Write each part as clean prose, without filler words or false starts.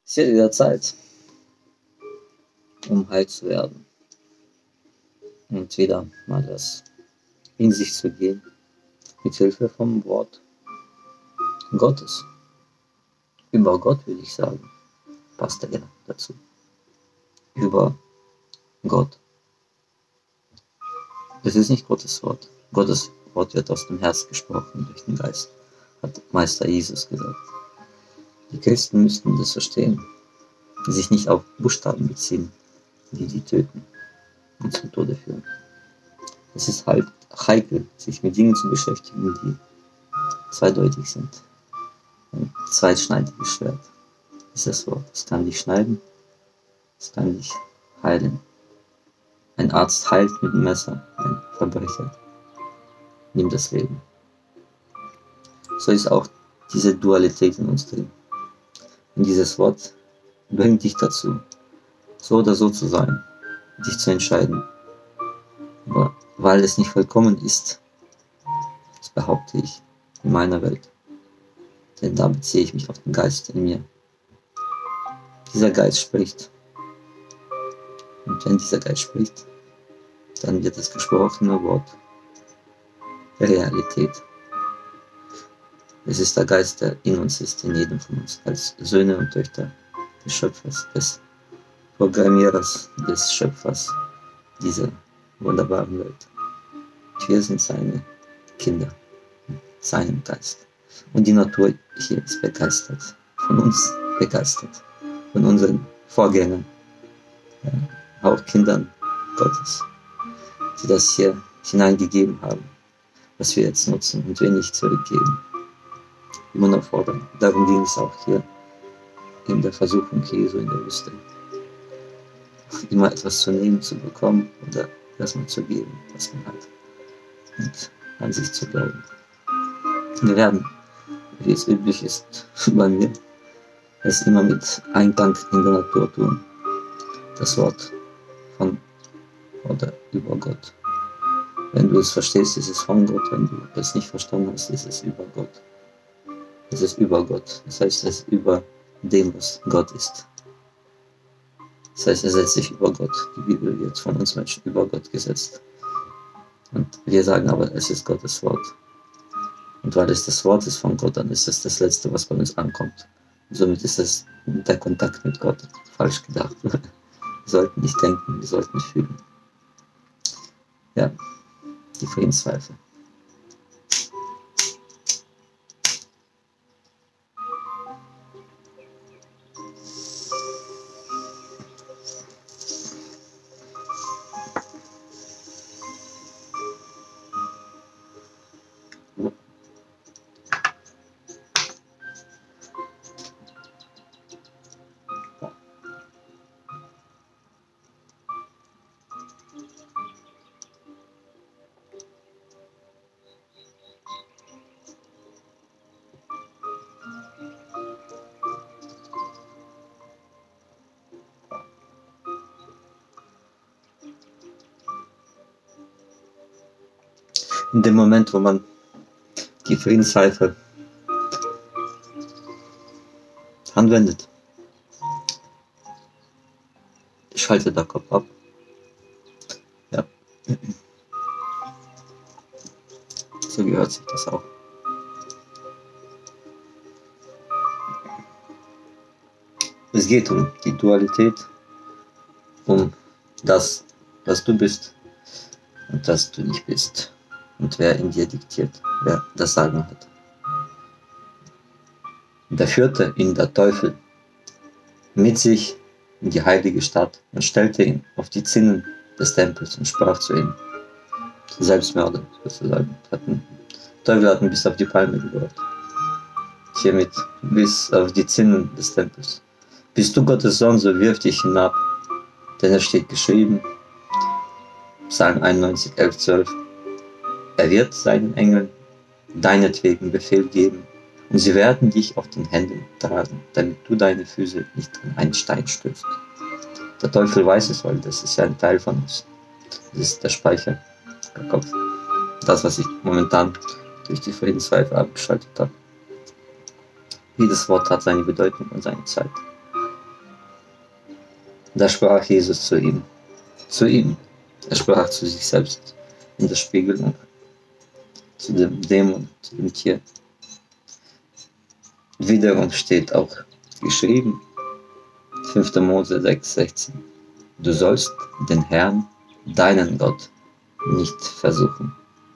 Ist ja wieder Zeit, um heil zu werden und wieder mal das in sich zu gehen, mit Hilfe vom Wort Gottes. Über Gott würde ich sagen, passt ja dazu. Über Gott. Es ist nicht Gottes Wort. Gottes Wort wird aus dem Herz gesprochen durch den Geist, hat Meister Jesus gesagt. Die Christen müssten das verstehen, die sich nicht auf Buchstaben beziehen, die töten und zum Tode führen. Es ist halt heikel, sich mit Dingen zu beschäftigen, die zweideutig sind. Ein zweischneidiges Schwert ist das Wort. Es kann dich schneiden, es kann dich heilen. Ein Arzt heilt mit dem Messer, ein Verbrecher nimmt das Leben. So ist auch diese Dualität in uns drin. Und dieses Wort bringt dich dazu, so oder so zu sein, dich zu entscheiden. Aber weil es nicht vollkommen ist, das behaupte ich, in meiner Welt. Denn da beziehe ich mich auf den Geist in mir. Dieser Geist spricht. Und wenn dieser Geist spricht, dann wird das gesprochene Wort Realität. Es ist der Geist, der in uns ist, in jedem von uns, als Söhne und Töchter des Schöpfers, des Programmierers, des Schöpfers dieser wunderbaren Welt. Wir sind seine Kinder, seinem Geist. Und die Natur hier ist begeistert, von uns begeistert, von unseren Vorgängern, ja, auch Kindern Gottes, die das hier hineingegeben haben, was wir jetzt nutzen und wir nicht zurückgeben. Immer noch fordern. Darum ging es auch hier in der Versuchung Jesu in der Wüste. Immer etwas zu nehmen, zu bekommen oder erstmal zu geben, was man hat. Und an sich zu glauben. Wir werden, wie es üblich ist bei mir, es immer mit Einklang in der Natur tun. Das Wort von oder über Gott. Wenn du es verstehst, ist es von Gott. Wenn du es nicht verstanden hast, ist es über Gott. Es ist über Gott. Das heißt, es ist über dem, was Gott ist. Das heißt, er setzt sich über Gott. Die Bibel wird von uns Menschen über Gott gesetzt. Und wir sagen aber, es ist Gottes Wort. Und weil es das Wort ist von Gott, dann ist es das Letzte, was bei uns ankommt. Und somit ist es der Kontakt mit Gott falsch gedacht. Wir sollten nicht denken, wir sollten fühlen. Ja, die Friedenspfeife. In dem Moment, wo man die Friedenspfeife anwendet, schaltet der Kopf ab. Ja. So gehört sich das auch. Es geht um die Dualität, um das, was du bist und das du nicht bist. Und wer in dir diktiert, wer das Sagen hat. Und er führte ihn der Teufel mit sich in die heilige Stadt und stellte ihn auf die Zinnen des Tempels und sprach zu ihm. Selbstmörder sozusagen. Der Teufel hat ihn bis auf die Palme gebracht. Hiermit bis auf die Zinnen des Tempels. Bist du Gottes Sohn, so wirf dich hinab. Denn es steht geschrieben, Psalm 91, 11, 12. Er wird seinen Engeln deinetwegen Befehl geben, und sie werden dich auf den Händen tragen, damit du deine Füße nicht an einen Stein stößt. Der Teufel weiß es, weil das ist ja ein Teil von uns. Das ist der Speicher, der Kopf. Das, was ich momentan durch die Friedenspfeife abgeschaltet habe. Jedes Wort hat seine Bedeutung und seine Zeit. Da sprach Jesus zu ihm. Zu ihm. Er sprach zu sich selbst in der Spiegelung, zu dem Dämon, zu dem Tier. Wiederum steht auch geschrieben, 5. Mose 6,16. Du sollst den Herrn, deinen Gott, nicht versuchen.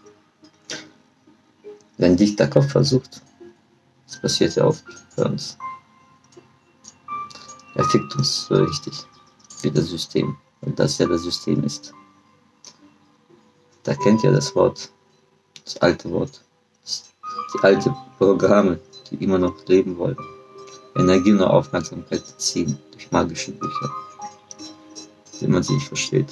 Wenn dich der Kopf versucht, das passiert ja oft bei uns, er fickt uns so richtig wie das System, weil das ja das System ist. Da kennt ihr das Wort, das alte Wort, die alten Programme, die immer noch leben wollen. Energie und Aufmerksamkeit ziehen durch magische Bücher, wie man sie nicht versteht.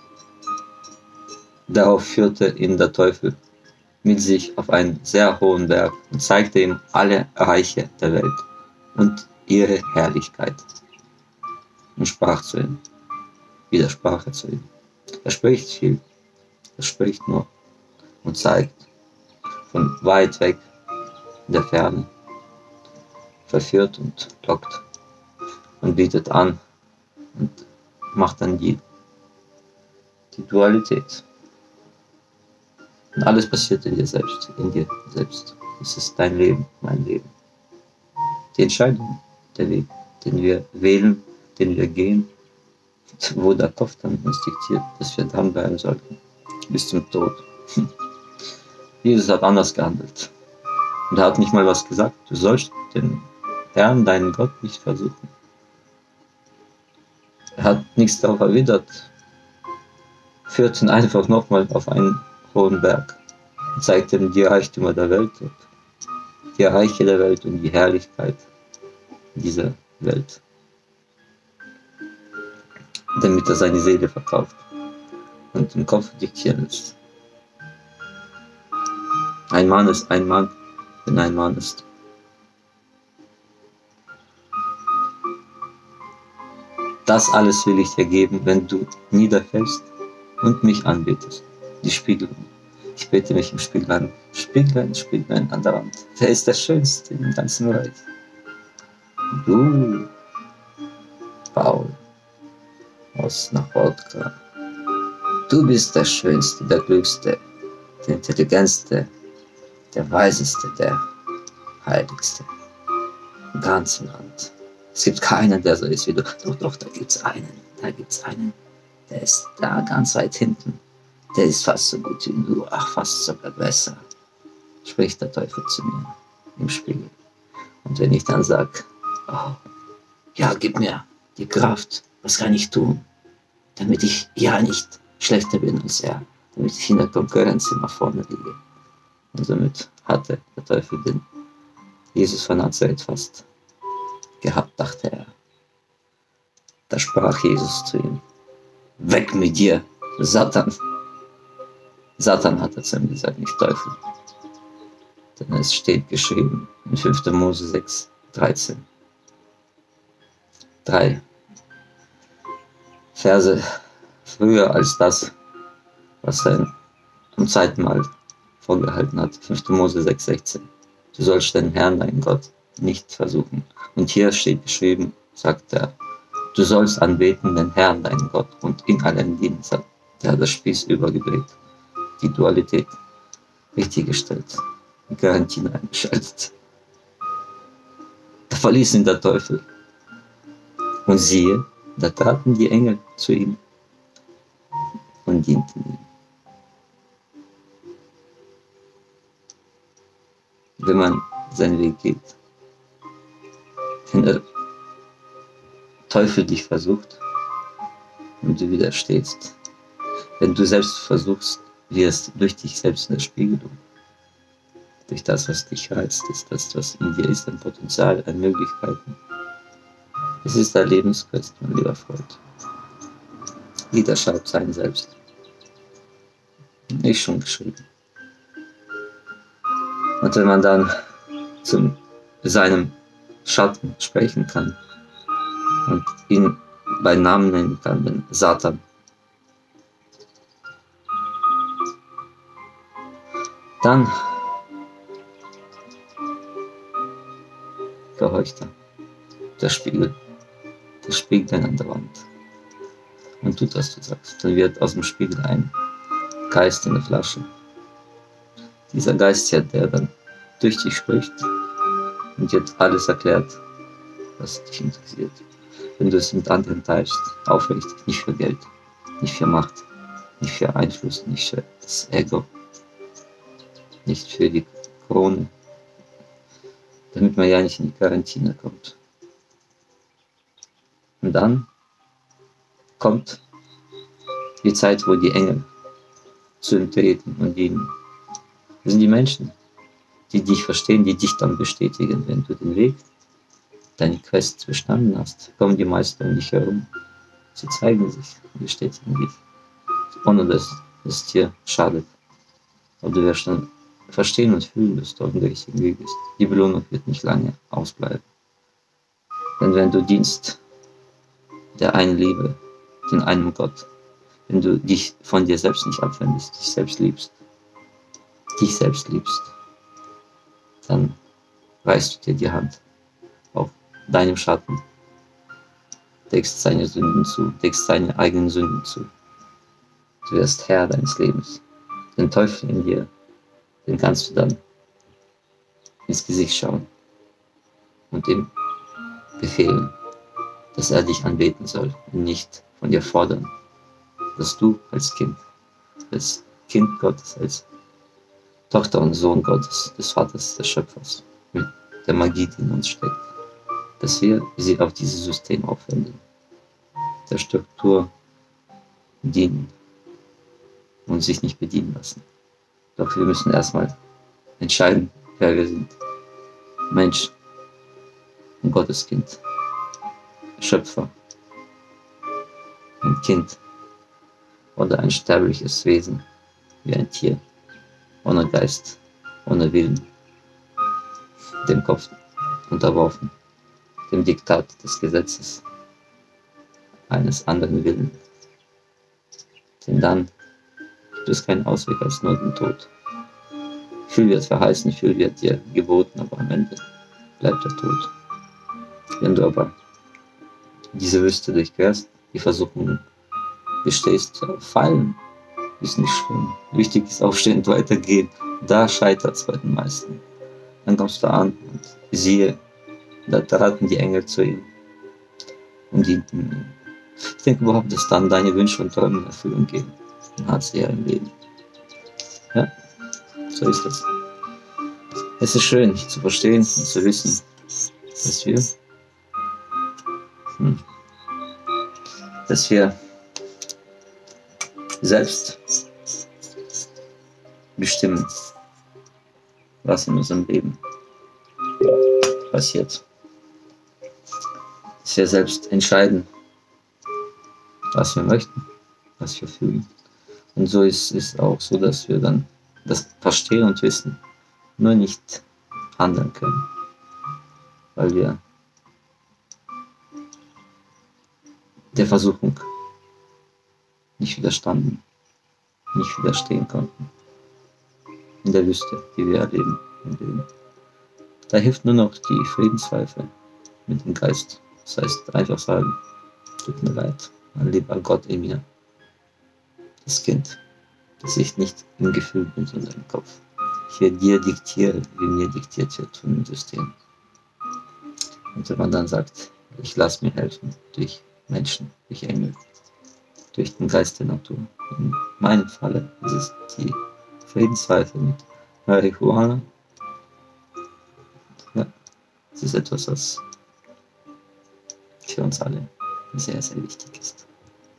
Darauf führte ihn der Teufel mit sich auf einen sehr hohen Berg und zeigte ihm alle Reiche der Welt und ihre Herrlichkeit und sprach zu ihm. Widersprach er zu ihm. Er spricht viel, er spricht nur und zeigt von weit weg in der Ferne, verführt und lockt und bietet an und macht dann die Dualität. Und alles passiert in dir selbst, in dir selbst. Es ist dein Leben, mein Leben. Die Entscheidung, der Weg, den wir wählen, den wir gehen, wo der Kopf dann uns diktiert, dass wir dranbleiben sollten, bis zum Tod. Jesus hat anders gehandelt. Und er hat nicht mal was gesagt, du sollst den Herrn, deinen Gott, nicht versuchen. Er hat nichts darauf erwidert, führt ihn einfach nochmal auf einen hohen Berg und zeigt ihm die Reichtümer der Welt, die Reiche der Welt und die Herrlichkeit dieser Welt, damit er seine Seele verkauft und den Kopf diktieren lässt. Ein Mann ist ein Mann, wenn ein Mann ist. Das alles will ich dir geben, wenn du niederfällst und mich anbetest. Die Spiegelung. Ich bete mich im Spiegel an. Spieglein, Spieglein an der Wand. Wer ist der Schönste im ganzen Reich? Du, Paul, aus Nachwodka. Du bist der Schönste, der Klügste, der Intelligenteste, der Weiseste, der Heiligste im ganzen Land. Es gibt keinen, der so ist wie du. Doch, da gibt's einen, der ist da ganz weit hinten. Der ist fast so gut wie du, ach, fast sogar besser, spricht der Teufel zu mir im Spiegel. Und wenn ich dann sag, oh, ja, gib mir die Kraft, was kann ich tun, damit ich ja nicht schlechter bin als er, damit ich in der Konkurrenz immer vorne liege. Und somit hatte der Teufel den Jesus von Nazareth fast gehabt, dachte er. Da sprach Jesus zu ihm, weg mit dir, Satan. Satan hat er zu ihm gesagt, nicht Teufel. Denn es steht geschrieben in 5. Mose 6, 13. 3 Verse früher als das, was er am zweiten Mal vorgehalten hat. 5. Mose 6, 16. Du sollst den Herrn, deinen Gott, nicht versuchen. Und hier steht geschrieben, sagt er, du sollst anbeten den Herrn, deinen Gott, und in allen dienen. Der hat das Spieß übergedreht, die Dualität richtig gestellt, die Garantien eingeschaltet. Da verließ ihn der Teufel. Und siehe, da traten die Engel zu ihm und dienten ihm. Wenn man seinen Weg geht, wenn der Teufel dich versucht und du widerstehst, wenn du selbst versuchst, wirst durch dich selbst in der Spiegelung, durch das, was dich reizt, ist das, was in dir ist, ein Potenzial, an Möglichkeiten. Es ist ein Lebensquest, mein lieber Freund. Jeder schreibt sein Selbst. Nicht schon geschrieben. Und wenn man dann zu seinem Schatten sprechen kann und ihn bei Namen nennen kann, den Satan, dann gehorcht er. Der Spiegel an der Wand. Man tut, was du sagst. Dann wird aus dem Spiegel ein Geist in der Flasche. Dieser Geist, der dann durch dich spricht und dir alles erklärt, was dich interessiert. Wenn du es mit anderen teilst, aufrichtig, nicht für Geld, nicht für Macht, nicht für Einfluss, nicht für das Ego, nicht für die Krone, damit man ja nicht in die Quarantäne kommt. Und dann kommt die Zeit, wo die Engel zu ihm treten und dienen. Das sind die Menschen, die dich verstehen, die dich dann bestätigen, wenn du den Weg, deine Quest bestanden hast. Kommen die meisten um dich herum. Sie zeigen sich und bestätigen dich, ohne dass es dir schadet. Aber du wirst dann verstehen und fühlen, dass du auf dem richtigen Weg bist. Die Belohnung wird nicht lange ausbleiben. Denn wenn du dienst der einen Liebe, den einen Gott, wenn du dich von dir selbst nicht abwendest, dich selbst liebst, dann reißt du dir die Hand auf deinem Schatten, deckst seine Sünden zu, deckst seine eigenen Sünden zu. Du wirst Herr deines Lebens. Den Teufel in dir, den kannst du dann ins Gesicht schauen und ihm befehlen, dass er dich anbeten soll und nicht von dir fordern, dass du als Kind Gottes, als Tochter und Sohn Gottes, des Vaters, des Schöpfers, mit der Magie, die in uns steckt, dass wir sie auf dieses System aufwenden, der Struktur dienen und sich nicht bedienen lassen. Doch wir müssen erstmal entscheiden, wer wir sind. Mensch, ein Gotteskind, Schöpfer, ein Kind oder ein sterbliches Wesen wie ein Tier, ohne Geist, ohne Willen, dem Kopf unterworfen, dem Diktat des Gesetzes eines anderen Willens. Denn dann gibt es keinen Ausweg als nur den Tod. Viel wird verheißen, viel wird dir geboten, aber am Ende bleibt der Tod. Wenn du aber diese Wüste durchquerst, die Versuchung bestehst, fallen, ist nicht schlimm. Wichtig ist aufstehen und weitergehen. Da scheitert es bei den meisten. Dann kommst du an und siehe, da traten die Engel zu ihm und dienten ihm. Ich denke überhaupt, dass dann deine Wünsche und Träume in Erfüllung gehen. Dann hat sie ja im Leben. Ja, so ist das. Es ist schön zu verstehen und zu wissen, dass wir selbst bestimmen, was in unserem Leben passiert. Dass wir selbst entscheiden, was wir möchten, was wir fühlen. Und so ist es auch so, dass wir dann das verstehen und wissen, nur nicht handeln können, weil wir der Versuchung nicht widerstehen konnten. In der Wüste, die wir erleben im Leben. Da hilft nur noch die Friedenspfeife mit dem Geist. Das heißt, einfach sagen, tut mir leid, mein lieber Gott in mir, das Kind, das ich nicht im Gefühl bin, sondern im Kopf. Ich dir diktiere, wie mir diktiert wird von dem System. Und wenn man dann sagt, ich lasse mir helfen durch Menschen, durch Engel, durch den Geist der Natur. In meinem Falle ist es die Friedenspfeife mit Marihuana. Ja, es ist etwas, was für uns alle sehr, sehr wichtig ist.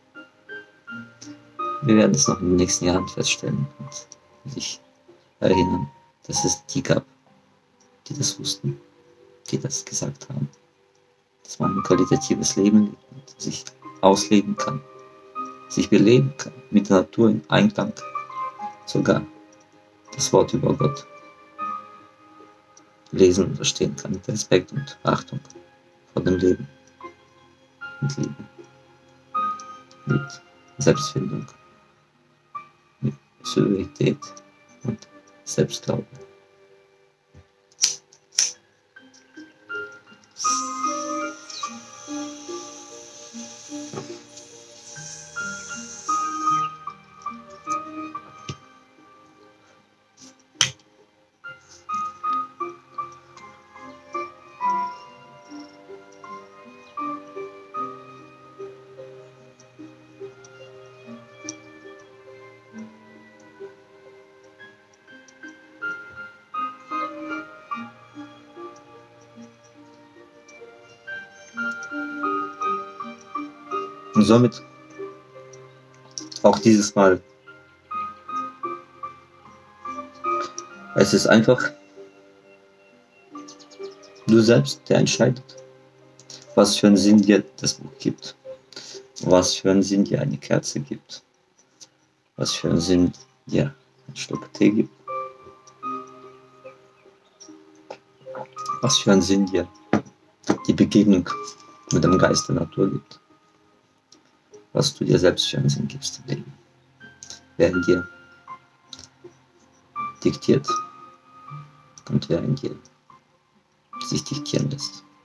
Wir werden es noch in den nächsten Jahren feststellen und sich erinnern, dass es die gab, die das wussten, die das gesagt haben, dass man ein qualitatives Leben lebt und sich ausleben kann, sich beleben kann, mit der Natur in Einklang, sogar das Wort über Gott lesen und verstehen kann, mit Respekt und Achtung vor dem Leben, mit Liebe, mit Selbstfindung, mit Souveränität und Selbstglaube. Und somit auch dieses Mal. Es ist einfach du selbst, der entscheidet, was für einen Sinn dir das Buch gibt, was für einen Sinn dir eine Kerze gibt, was für einen Sinn dir ein Schluck Tee gibt, was für einen Sinn dir die Begegnung mit dem Geist der Natur gibt, was du dir selbst für einen Sinn gibst im Leben, wer in dir diktiert und wer in dir sich diktieren lässt.